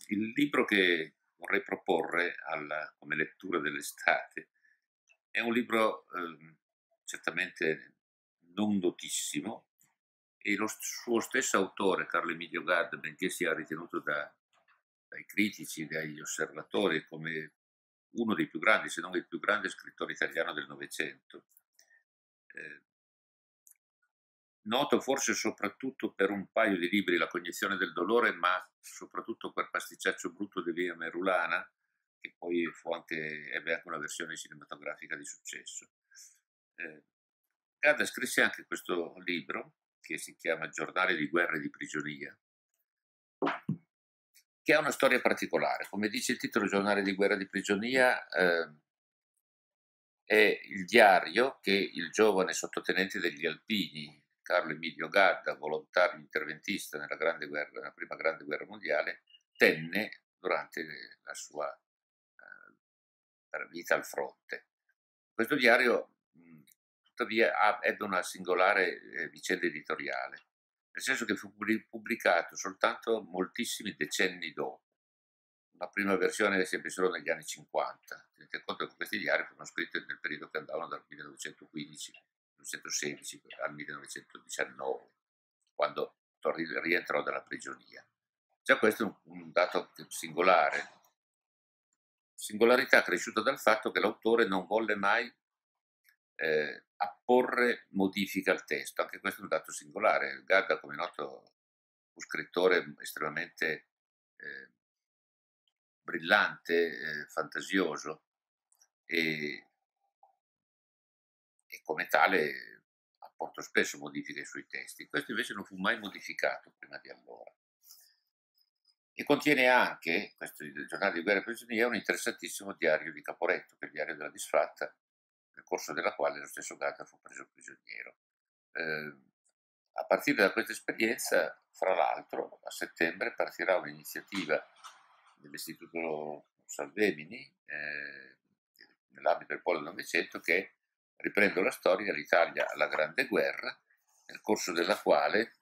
Il libro che vorrei proporre come lettura dell'estate è un libro certamente non notissimo e lo suo stesso autore, Carlo Emilio Gad, benché sia ritenuto dai critici, dagli osservatori come uno dei più grandi, se non il più grande scrittore italiano del Novecento, eh, noto forse soprattutto per un paio di libri, La cognizione del dolore, ma soprattutto per Pasticciaccio brutto di Via Merulana, che poi ebbe anche una versione cinematografica di successo. Gadda scrisse anche questo libro, che si chiama Giornale di guerra e di prigionia, che ha una storia particolare. Come dice il titolo, Giornale di guerra e di prigionia, è il diario che il giovane sottotenente degli Alpini, Carlo Emilio Gadda, volontario interventista nella prima grande guerra mondiale, tenne durante la sua vita al fronte. Questo diario, tuttavia, ebbe una singolare vicenda editoriale, nel senso che fu pubblicato soltanto moltissimi decenni dopo. La prima versione si ebbe solo negli anni *50. Tenete conto che questi diari furono scritti nel periodo che andavano dal 1915-1916 al 1919, quando rientrò dalla prigionia. Già questo è un dato singolare, singolarità cresciuta dal fatto che l'autore non volle mai apporre modifiche al testo. Anche questo è un dato singolare. Gadda, come noto, fu scrittore estremamente brillante, fantasioso e come tale apportò spesso modifiche ai suoi testi. Questo invece non fu mai modificato prima di allora. E contiene anche, questo il giornale di guerra e prigionia, un interessantissimo diario di Caporetto, che è il diario della disfatta, nel corso della quale lo stesso Gatta fu preso prigioniero. A partire da questa esperienza, fra l'altro, a settembre partirà un'iniziativa dell'Istituto Salvemini, nell'ambito del Polo del Novecento, che riprende la storia dell'Italia alla Grande Guerra, nel corso della quale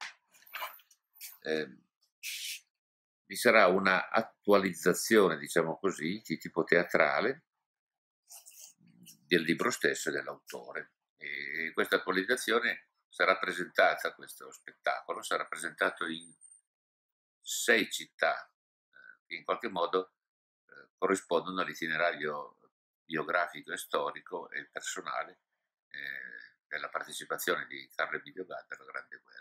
vi sarà una attualizzazione, diciamo così, di tipo teatrale del libro stesso e dell'autore. E questa attualizzazione sarà presentata, questo spettacolo sarà presentato in 6 città che in qualche modo corrispondono all'itinerario biografico e storico e personale della partecipazione di Carlo Emilio Gadda alla Grande Guerra.